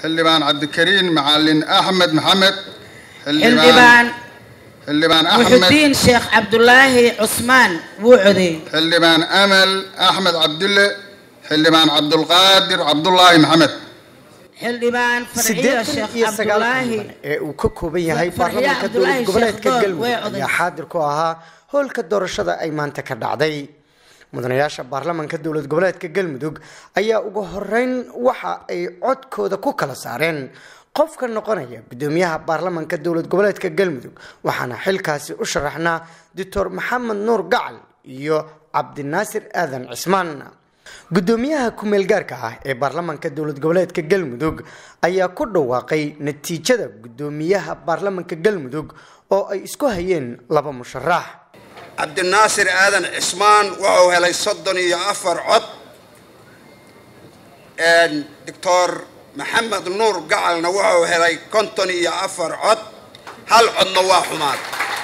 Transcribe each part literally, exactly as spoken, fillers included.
حلبان عبد الكريم معلن أحمد محمد حلبان حلبان أحمد محي الدين شيخ عبد الله عثمان بوعدي حلبان أمل أحمد عبد الله حلبان عبد القادر عبد الله محمد حلبان فرعية الشيخ عبد الله وكوكوبي هاي برلمانka dowlad goboleedka Galmudug ayaa xaadir ku ahaa howlka doorashada ay maanta ka dhacday mudanayaasha baarlamaanka dowlad goboleedka Galmudug ayaa ugu horeyn waxa ay codkooda ku kala saareen qofka noqonaya gudoomiyaha baarlamaanka dowlad goboleedka Galmudug waxaana xilkaasi u sharaxnaa Doctor Maxamed Nuur Gacal iyo Cabdinaasir Aadan Cismaan gudoomiyaha ku meel gaarka ah ee baarlamaanka dowlad goboleedka Galmudug ayaa ku dhawaaqay natiijada gudoomiyaha baarlamaanka Galmudug oo ay isku hayeen laba musharax Cabdinaasir Aadan Cismaan wuxuu helay soddon iyo afar cod ee Doctor Maxamed Nuur Gacalna wuxuu helay konton iyo afar cod hal codna waa xumaad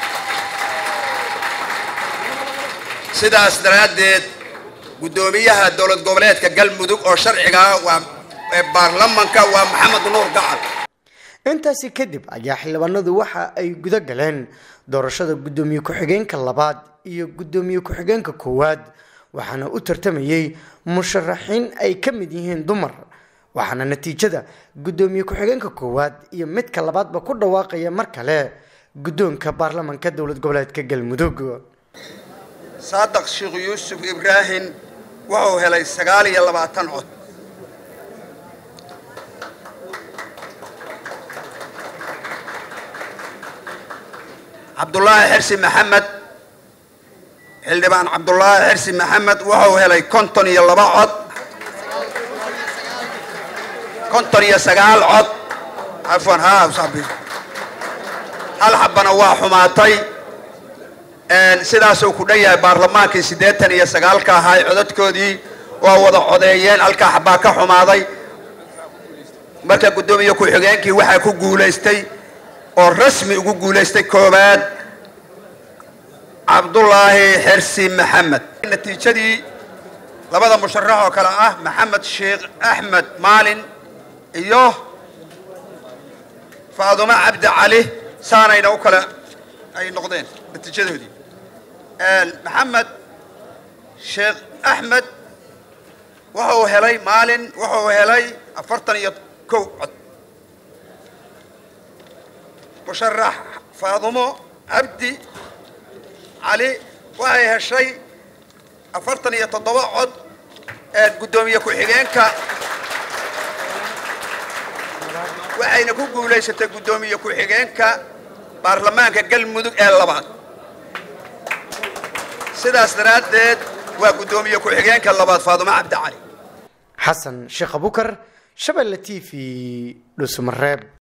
sidaas daraadeed gudoomiyaha dowlad goboleedka Galmudug oo sharciga waa baarlamaanka waa Maxamed Nuur Gacal intaasi kadib ayaa xildhibaanadu waxa ay guda galeen doorashada gudoomiye ku-xigeenka labaad iyo gudoomiye ku-xigeenka koowaad waxaana u tartamayay musharaxiin ay ka mid yihiin dumar waxaana natiijada gudoomiye ku-xigeenka koowaad iyo midka labaadba ku dhawaaqaya mar kale gudoonka baarlamaanka dowlad goboleedka Galmudug Saadaq Sheekh Yuusuf Ibrahim wuxuu helay sagaal iyo labaatan cod Abdullah Xirsi Maxamed xildhibaan Abdullah Xirsi Maxamed wuxuu helay konton iyo laba cod konton iyo sagaal cod afwan haa sabi hal xabana waa xumaatay een sidaas uu ku dhayahay baarlamaankii siddeetan iyo sagaal ka ahay codadkoodii waa wada codeeyeen halka xabaa ka xumaaday marka gudoomiye ku xigeenkii waxa ku guuleystay oo rasmi ugu guuleystay koobaad Abdullah Xirsi Maxamed natiijadii labada musharax oo kala ah Maxamed Sheekh Ahmed Maalin iyo Faaduma Cabdi Cali saanayna u kala ay noqdeen natiijadoodii ee Maxamed Sheekh Ahmed wuxuu helay Maalin wuxuu helay afartan iyo kow cod musharax Faaduma Cabdi Cali waxay heshay afartan iyo toddoba cod ee gudoomiye ku xigeenka waxayna ku guuleysatay gudoomiye ku xigeenka baarlamaanka Galmudug ee labaad sidaas daraadeed waa gudoomiye ku xigeenka labaad Faaduma Cabdi Cali Xasan Sheekh Abukar Shabelle T V Dhuusamareeb